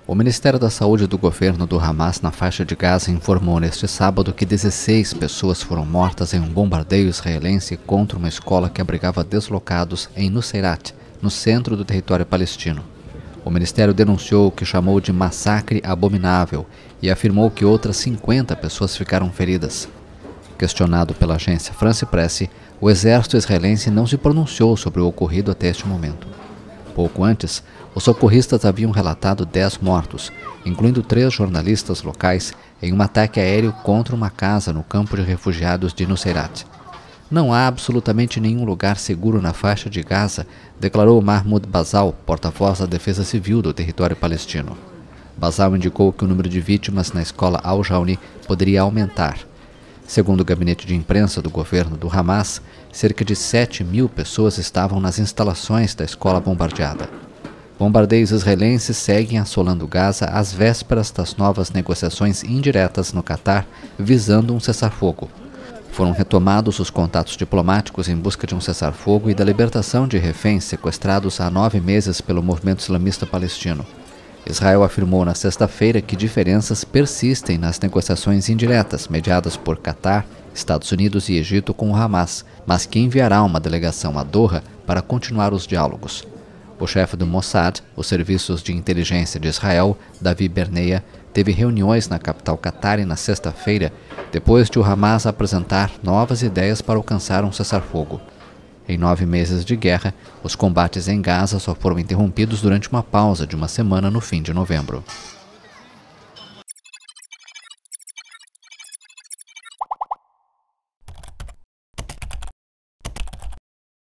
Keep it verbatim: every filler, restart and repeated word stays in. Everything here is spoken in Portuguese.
O Ministério da Saúde do governo do Hamas na faixa de Gaza informou neste sábado que dezesseis pessoas foram mortas em um bombardeio israelense contra uma escola que abrigava deslocados em Nuseirat, no centro do território palestino. O ministério denunciou o que chamou de massacre abominável e afirmou que outras cinquenta pessoas ficaram feridas. Questionado pela agência France Presse, o exército israelense não se pronunciou sobre o ocorrido até este momento. Pouco antes, os socorristas haviam relatado dez mortos, incluindo três jornalistas locais, em um ataque aéreo contra uma casa no campo de refugiados de Nuseirat. Não há absolutamente nenhum lugar seguro na faixa de Gaza, declarou Mahmoud Basal, porta-voz da Defesa Civil do território palestino. Basal indicou que o número de vítimas na escola Al-Jauni poderia aumentar. Segundo o gabinete de imprensa do governo do Hamas, cerca de sete mil pessoas estavam nas instalações da escola bombardeada. Bombardeios israelenses seguem assolando Gaza às vésperas das novas negociações indiretas no Catar, visando um cessar-fogo. Foram retomados os contatos diplomáticos em busca de um cessar-fogo e da libertação de reféns sequestrados há nove meses pelo movimento islamista palestino. Israel afirmou na sexta-feira que diferenças persistem nas negociações indiretas mediadas por Catar, Estados Unidos e Egito com o Hamas, mas que enviará uma delegação a Doha para continuar os diálogos. O chefe do Mossad, os serviços de inteligência de Israel, Davi Berneia, teve reuniões na capital Qatar na sexta-feira, depois de o Hamas apresentar novas ideias para alcançar um cessar-fogo. Em nove meses de guerra, os combates em Gaza só foram interrompidos durante uma pausa de uma semana no fim de novembro.